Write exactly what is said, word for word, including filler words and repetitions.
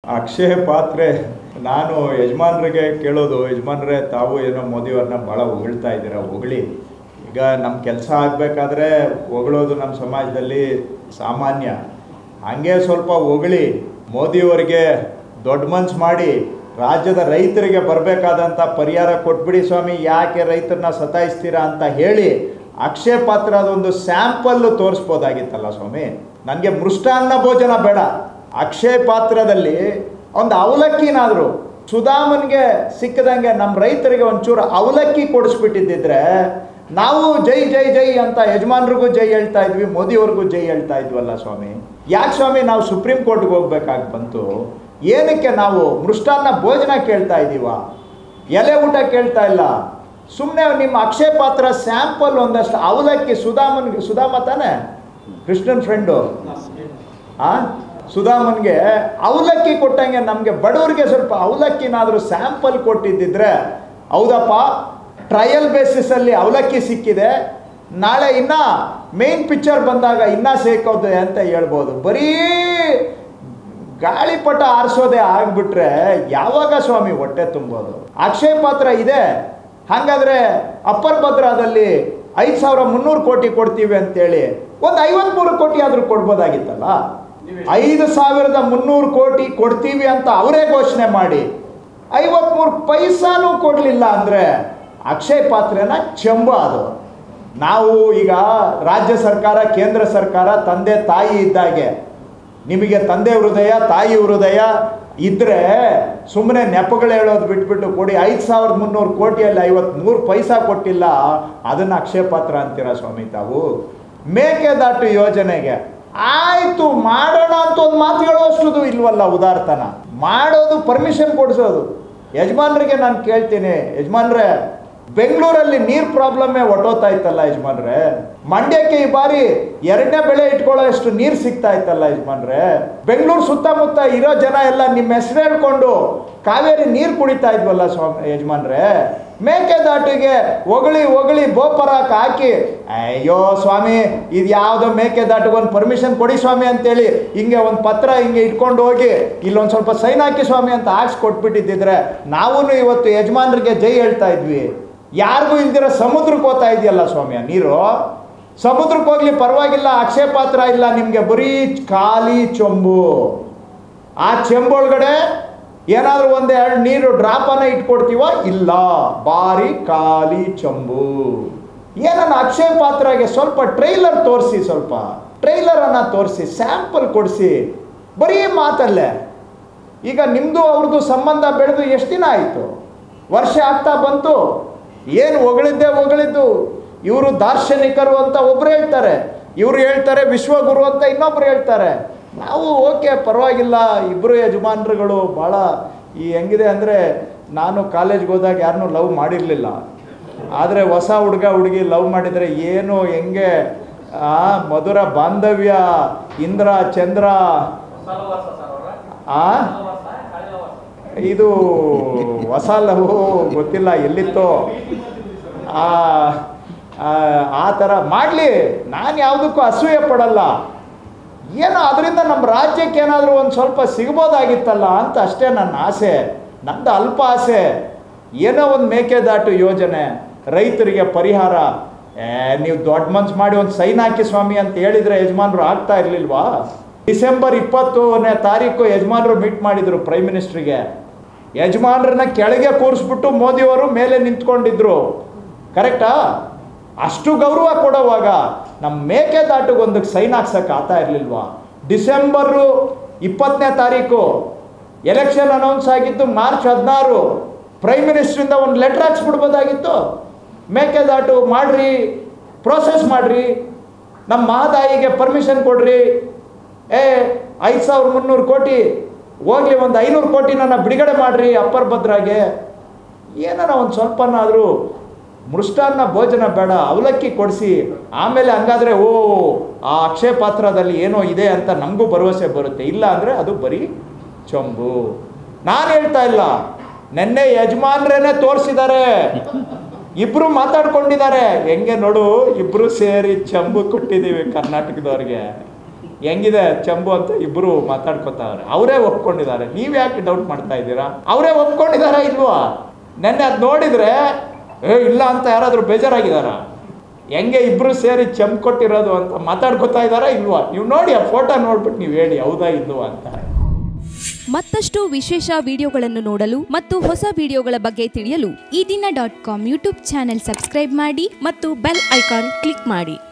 ಅಕ್ಷಯ ಪಾತ್ರೆ ನಾನು ಯಜಮಾನ್ರಿಗೆ ಕೇಳೋದು, ಯಜಮಾನ್ರೆ ತಾವು ಏನೋ ಮೋದಿಯವ್ರನ್ನ ಭಾಳ ಹೊಗಳ್ತಾ ಇದ್ದೀರಾ, ಹೊಗಳಿ. ಈಗ ನಮ್ಮ ಕೆಲಸ ಆಗಬೇಕಾದ್ರೆ ಹೊಗಳೋದು ನಮ್ಮ ಸಮಾಜದಲ್ಲಿ ಸಾಮಾನ್ಯ. ಹಾಗೆ ಸ್ವಲ್ಪ ಹೊಗಳಿ ಮೋದಿಯವರಿಗೆ ದೊಡ್ಡ ಮನ್ಸು ಮಾಡಿ ರಾಜ್ಯದ ರೈತರಿಗೆ ಬರಬೇಕಾದಂಥ ಪರಿಹಾರ ಕೊಟ್ಬಿಡಿ ಸ್ವಾಮಿ, ಯಾಕೆ ರೈತರನ್ನ ಸತಾಯಿಸ್ತೀರಾ ಅಂತ ಹೇಳಿ ಅಕ್ಷಯ ಪಾತ್ರ ಅದೊಂದು ಸ್ಯಾಂಪಲ್ಲು ತೋರಿಸ್ಬೋದಾಗಿತ್ತಲ್ಲ ಸ್ವಾಮಿ. ನನಗೆ ಮೃಷ್ಟಾನ್ನ ಭೋಜನ ಬೇಡ, ಅಕ್ಷಯ ಪಾತ್ರದಲ್ಲಿ ಒಂದು ಅವಲಕ್ಕಿನಾದರೂ ಸುಧಾಮನ್ಗೆ ಸಿಕ್ಕದಂಗೆ ನಮ್ಮ ರೈತರಿಗೆ ಒಂಚೂರು ಅವಲಕ್ಕಿ ಕೊಡಿಸ್ಬಿಟ್ಟಿದ್ದಿದ್ರೆ ನಾವು ಜೈ ಜೈ ಜೈ ಅಂತ ಯಜಮಾನ್ರಿಗೂ ಜೈ ಹೇಳ್ತಾ ಇದ್ವಿ, ಮೋದಿಯವ್ರಿಗೂ ಜೈ ಹೇಳ್ತಾ ಇದ್ವಲ್ಲ ಸ್ವಾಮಿ. ಯಾಕೆ ಸ್ವಾಮಿ ನಾವು ಸುಪ್ರೀಂ ಕೋರ್ಟ್ಗೆ ಹೋಗ್ಬೇಕಾಗಿ ಬಂತು? ಏನಕ್ಕೆ ನಾವು ಮೃಷ್ಟಾನ್ನ ಭೋಜನ ಕೇಳ್ತಾ ಇದ್ದೀವ, ಎಲೆ ಊಟ ಕೇಳ್ತಾ ಇಲ್ಲ? ಸುಮ್ಮನೆ ನಿಮ್ಮ ಅಕ್ಷಯ ಪಾತ್ರ ಸ್ಯಾಂಪಲ್ ಒಂದಷ್ಟು ಅವಲಕ್ಕಿ ಸುಧಾಮನ್ಗೆ, ಸುಧಾಮ ತಾನೆ ಕೃಷ್ಣನ್ ಫ್ರೆಂಡು, ಆ ಸುಧಾಮನ್ಗೆ ಅವಲಕ್ಕಿ ಕೊಟ್ಟಂಗೆ ನಮಗೆ ಬಡವರಿಗೆ ಸ್ವಲ್ಪ ಅವಲಕ್ಕಿನಾದರೂ ಸ್ಯಾಂಪಲ್ ಕೊಟ್ಟಿದ್ದಿದ್ರೆ ಹೌದಪ್ಪ ಟ್ರಯಲ್ ಬೇಸಿಸಲ್ಲಿ ಅವಲಕ್ಕಿ ಸಿಕ್ಕಿದೆ, ನಾಳೆ ಇನ್ನೂ ಮೇನ್ ಪಿಕ್ಚರ್ ಬಂದಾಗ ಇನ್ನೂ ಸೇಕೋದೆ ಅಂತ ಹೇಳ್ಬೋದು. ಬರೀ ಗಾಳಿಪಟ ಆರಿಸೋದೇ ಆಗಿಬಿಟ್ರೆ ಯಾವಾಗ ಸ್ವಾಮಿ ಹೊಟ್ಟೆ ತುಂಬೋದು? ಅಕ್ಷಯ ಪಾತ್ರ ಇದೆ, ಹಾಗಾದರೆ ಅಪ್ಪರ್ ಭದ್ರಾದಲ್ಲಿ ಐದು ಸಾವಿರ ಮುನ್ನೂರು ಕೋಟಿ ಕೊಡ್ತೀವಿ ಅಂತೇಳಿ ಒಂದು ಐವತ್ಮೂರು ಕೋಟಿ ಆದರೂ ಕೊಡ್ಬೋದಾಗಿತ್ತಲ್ಲ. ಐದು ಸಾವಿರದ ಮುನ್ನೂರು ಕೋಟಿ ಕೊಡ್ತೀವಿ ಅಂತ ಅವರೇ ಘೋಷಣೆ ಮಾಡಿ ಐವತ್ಮೂರು ಪೈಸಾನೂ ಕೊಡಲಿಲ್ಲ ಅಂದರೆ ಅಕ್ಷಯ ಪಾತ್ರೆನ ಚೆಂಬ ಅದು. ನಾವು ಈಗ ರಾಜ್ಯ ಸರ್ಕಾರ ಕೇಂದ್ರ ಸರ್ಕಾರ ತಂದೆ ತಾಯಿ ಇದ್ದಾಗೆ, ನಿಮಗೆ ತಂದೆ ಹೃದಯ ತಾಯಿ ಹೃದಯ ಇದ್ದರೆ ಸುಮ್ಮನೆ ನೆಪಗಳು ಹೇಳೋದು ಬಿಟ್ಬಿಟ್ಟು ಕೊಡಿ. ಐದು ಸಾವಿರದ ಮುನ್ನೂರು ಕೋಟಿಯಲ್ಲಿ ಐವತ್ಮೂರು ಪೈಸಾ ಕೊಟ್ಟಿಲ್ಲ, ಅದನ್ನು ಅಕ್ಷಯ ಪಾತ್ರ ಅಂತೀರಾ ಸ್ವಾಮಿ ತಾವು? ಮೇಕೆದಾಟು ಯೋಜನೆಗೆ ಆಯಿತು ಮಾಡೋಣ ಅಂತ ಒಂದು ಮಾತು ಹೇಳುವಷ್ಟು ಇಲ್ವಲ್ಲ ಉದಾರ್ತನ. ಮಾಡೋದು ಪರ್ಮಿಷನ್ ಕೊಡಿಸೋದು. ಯಜಮಾನ್ರಿಗೆ ನಾನು ಕೇಳ್ತೀನಿ, ಯಜಮಾನ್ರೆ ಬೆಂಗಳೂರಲ್ಲಿ ನೀರು ಪ್ರಾಬ್ಲಮ್ಮೇ ಒಟ್ಟೋತಾ ಇತ್ತಲ್ಲ ಯಜಮಾನ್ರೆ, ಮಂಡ್ಯಕ್ಕೆ ಈ ಬಾರಿ ಎರಡನೇ ಬೆಳೆ ಇಟ್ಕೊಳ್ಳೋ ಅಷ್ಟು ನೀರು ಸಿಗ್ತಾ ಇತ್ತಲ್ಲ ಯಜಮಾನ್ರೆ, ಬೆಂಗಳೂರು ಸುತ್ತಮುತ್ತ ಇರೋ ಜನ ಎಲ್ಲ ನಿಮ್ಮ ಹೆಸರು ಹೇಳ್ಕೊಂಡು ಕಾವೇರಿ ನೀರು ಕುಡಿತಾ ಇದ್ವಲ್ಲ ಸ್ವಾಮಿ ಯಜಮಾನ್ರೆ. ಮೇಕೆದಾಟಿಗೆ ಹೊಗಳಿ ಹೊಗಳಿ ಬೋಪರಾಕ್ ಹಾಕಿ ಅಯ್ಯೋ ಸ್ವಾಮಿ ಇದು ಯಾವುದೋ ಮೇಕೆದಾಟಿಗೆ ಒಂದು ಪರ್ಮಿಷನ್ ಕೊಡಿ ಸ್ವಾಮಿ ಅಂತೇಳಿ ಹಿಂಗೆ ಒಂದು ಪತ್ರ ಹಿಂಗೆ ಇಟ್ಕೊಂಡು ಹೋಗಿ ಇಲ್ಲೊಂದು ಸ್ವಲ್ಪ ಸೈನ್ ಹಾಕಿ ಸ್ವಾಮಿ ಅಂತ ಹಾಕ್ಸಿ ಕೊಟ್ಬಿಟ್ಟಿದ್ದಿದ್ರೆ ನಾವೂ ಇವತ್ತು ಯಜಮಾನ್ರಿಗೆ ಜೈ ಹೇಳ್ತಾ ಇದ್ವಿ. ಯಾರಿಗೂ ಇಲ್ದಿರೋ ಸಮುದ್ರಕ್ಕೆ ಹೋಗ್ತಾ ಇದೆಯಲ್ಲ ಸ್ವಾಮಿ ನೀರು. ಸಮುದ್ರಕ್ಕೆ ಹೋಗ್ಲಿ ಪರವಾಗಿಲ್ಲ, ಅಕ್ಷಯ ಪಾತ್ರ ಇಲ್ಲ ನಿಮಗೆ, ಬರೀ ಖಾಲಿ ಚೊಂಬು. ಆ ಚೆಂಬೊಳಗಡೆ ಏನಾದರೂ ಒಂದೆರಡು ನೀರು ಡ್ರಾಪನ್ನು ಇಟ್ಕೊಡ್ತೀವ? ಇಲ್ಲ, ಬಾರಿ ಖಾಲಿ ಚೊಂಬು. ಏನನ್ನ ಅಕ್ಷಯ ಪಾತ್ರಗೆ ಸ್ವಲ್ಪ ಟ್ರೈಲರ್ ತೋರಿಸಿ, ಸ್ವಲ್ಪ ಟ್ರೈಲರನ್ನು ತೋರಿಸಿ, ಸ್ಯಾಂಪಲ್ ಕೊಡಿಸಿ. ಬರೀ ಮಾತಲ್ಲೇ ಈಗ ನಿಮ್ಮದು ಅವ್ರದ್ದು ಸಂಬಂಧ ಬೆಳೆದು ಎಷ್ಟು ದಿನ ಆಯಿತು? ವರ್ಷ ಆಗ್ತಾ ಬಂತು. ಏನು ಹೊಗಳಿದ್ದೆ ಹೊಗಳಿದ್ದು. ಇವರು ದಾರ್ಶನಿಕರು ಅಂತ ಒಬ್ಬರು ಹೇಳ್ತಾರೆ, ಇವರು ಹೇಳ್ತಾರೆ ವಿಶ್ವಗುರು ಅಂತ ಇನ್ನೊಬ್ರು ಹೇಳ್ತಾರೆ. ನಾವು ಓಕೆ ಪರವಾಗಿಲ್ಲ, ಇಬ್ಬರು ಯಜಮಾನ್ರುಗಳು ಭಾಳ ಈ ಹೆಂಗಿದೆ ಅಂದರೆ, ನಾನು ಕಾಲೇಜ್ಗೆ ಹೋದಾಗ ಯಾರನ್ನೂ ಲವ್ ಮಾಡಿರಲಿಲ್ಲ, ಆದರೆ ಹೊಸ ಹುಡುಗ ಹುಡುಗಿ ಲವ್ ಮಾಡಿದರೆ ಏನು ಹೆಂಗೆ ಮಧುರ ಬಾಂಧವ್ಯ, ಇಂದ್ರ ಚಂದ್ರ. ಆ ಇದು ಹೊಸ ಲವ್ ಗೊತ್ತಿಲ್ಲ ಎಲ್ಲಿತ್ತೋ, ಆ ಥರ ಮಾಡಲಿ. ನಾನು ಯಾವುದಕ್ಕೂ ಅಸೂಯೆ ಪಡಲ್ಲ. ಏನೋ ಅದರಿಂದ ನಮ್ಮ ರಾಜ್ಯಕ್ಕೆ ಏನಾದರೂ ಒಂದು ಸ್ವಲ್ಪ ಸಿಗ್ಬೋದಾಗಿತ್ತಲ್ಲ ಅಂತ ಅಷ್ಟೇ ನನ್ನ ಆಸೆ, ನಂದು ಅಲ್ಪ ಆಸೆ. ಏನೋ ಒಂದು ಮೇಕೆದಾಟು ಯೋಜನೆ, ರೈತರಿಗೆ ಪರಿಹಾರ. ನೀವು ದೊಡ್ಡ ಮನ್ಸು ಮಾಡಿ ಒಂದು ಸೈನ್ ಹಾಕಿ ಸ್ವಾಮಿ ಅಂತ ಹೇಳಿದರೆ ಯಜಮಾನರು ಆಗ್ತಾ ಇರಲಿಲ್ವಾ? ಡಿಸೆಂಬರ್ ಇಪ್ಪತ್ತನೇ ತಾರೀಕು ಯಜಮಾನರು ಮೀಟ್ ಮಾಡಿದರು ಪ್ರೈಮ್ ಮಿನಿಸ್ಟ್ರಿಗೆ. ಯಜಮಾನ್ರನ್ನ ಕೆಳಗೆ ಕೂರಿಸ್ಬಿಟ್ಟು ಮೋದಿಯವರು ಮೇಲೆ ನಿಂತ್ಕೊಂಡಿದ್ರು, ಕರೆಕ್ಟಾ? ಅಷ್ಟು ಗೌರವ ಕೊಡೋವಾಗ ನಮ್ಮ ಮೇಕೆದಾಟಿಗೊಂದಕ್ಕೆ ಸೈನ್ ಹಾಕ್ಸೋಕೆ ಆಗ್ತಾ ಇರಲಿಲ್ವಾ? ಡಿಸೆಂಬರು ಇಪ್ಪತ್ತನೇ ತಾರೀಕು ಎಲೆಕ್ಷನ್ ಅನೌನ್ಸ್ ಆಗಿದ್ದು, ಮಾರ್ಚ್ ಹದಿನಾರು ಪ್ರೈಮ್ ಮಿನಿಸ್ಟ್ರಿಂದ ಒಂದು ಲೆಟ್ರ್ ಹಾಕ್ಸ್ಬಿಡ್ಬೋದಾಗಿತ್ತು. ಮೇಕೆದಾಟು ಮಾಡಿರಿ, ಪ್ರೋಸೆಸ್ ಮಾಡಿರಿ, ನಮ್ಮ ಮಹದಾಯಿಗೆ ಪರ್ಮಿಷನ್ ಕೊಡ್ರಿ, ಏ ಐದು ಸಾವಿರ ಮುನ್ನೂರು ಕೋಟಿ ಹೋಗಲಿ, ಒಂದು ಐನೂರು ಕೋಟಿ ನನ್ನ ಬಿಡುಗಡೆ ಮಾಡಿರಿ ಅಪ್ಪರ್ ಭದ್ರಾಗೆ. ಏನಾರ ಒಂದು ಸ್ವಲ್ಪನಾದರೂ ಮೃಷ್ಟಾನ್ನ ಭೋಜನ ಬೇಡ, ಅವಲಕ್ಕಿ ಕೊಡಿಸಿ. ಆಮೇಲೆ ಹಂಗಾದರೆ ಓ ಆ ಅಕ್ಷಯ ಪಾತ್ರದಲ್ಲಿ ಏನೋ ಇದೆ ಅಂತ ನಮಗೂ ಭರವಸೆ ಬರುತ್ತೆ. ಇಲ್ಲ ಅಂದರೆ ಅದು ಬರೀ ಚೊಂಬು. ನಾನು ಹೇಳ್ತಾ ಇಲ್ಲ, ನೆನ್ನೆ ಯಜಮಾನ್ರೇನೆ ತೋರಿಸಿದ್ದಾರೆ, ಇಬ್ಬರು ಮಾತಾಡ್ಕೊಂಡಿದ್ದಾರೆ. ಹೆಂಗೆ ನೋಡು, ಇಬ್ಬರು ಸೇರಿ ಚಂಬು ಕೊಟ್ಟಿದ್ದೀವಿ ಕರ್ನಾಟಕದವ್ರಿಗೆ. ಹೆಂಗಿದೆ ಚೆಂಬು ಅಂತ ಇಬ್ಬರು ಮಾತಾಡ್ಕೊತಾವ್ರೆ. ಅವರೇ ಒಪ್ಕೊಂಡಿದ್ದಾರೆ, ನೀವು ಯಾಕೆ ಡೌಟ್ ಮಾಡ್ತಾ ಇದ್ದೀರಾ? ಅವರೇ ಒಪ್ಕೊಂಡಿದ್ದಾರಾ ಇಲ್ವಾ? ನೆನ್ನೆ ಅದು ನೋಡಿದರೆ ಏ ಇಲ್ಲ ಅಂತ ಯಾರಾದರೂ ಬೇಜಾರಾಗಿದ್ದಾರಾ? ಹೆಂಗೆ ಇಬ್ಬರು ಸೇರಿ ಚೆಂಬು ಕೊಟ್ಟಿರೋದು ಅಂತ ಮಾತಾಡ್ಕೊತಾ ಇದ್ದಾರಾ ಇಲ್ವಾ? ನೀವು ನೋಡಿ ಆ ಫೋಟೋ ನೋಡ್ಬಿಟ್ಟು ನೀವು ಹೇಳಿ ಹೌದಾ ಇಲ್ವಾ ಅಂತ. ಮತ್ತಷ್ಟು ವಿಶೇಷ ವಿಡಿಯೋಗಳನ್ನು ನೋಡಲು ಮತ್ತು ಹೊಸ ವಿಡಿಯೋಗಳ ಬಗ್ಗೆ ತಿಳಿಯಲು ಈ ದಿನ dot com YouTube channel subscribe ಮಾಡಿ ಮತ್ತು ಬೆಲ್ ಐಕಾನ್ ಕ್ಲಿಕ್ ಮಾಡಿ.